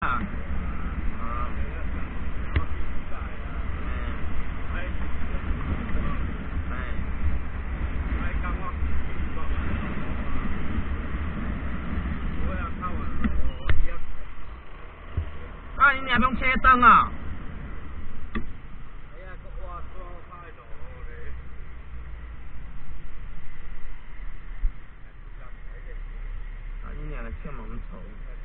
啊。啊，你俩不用车灯啊？啊，你俩的车蛮丑。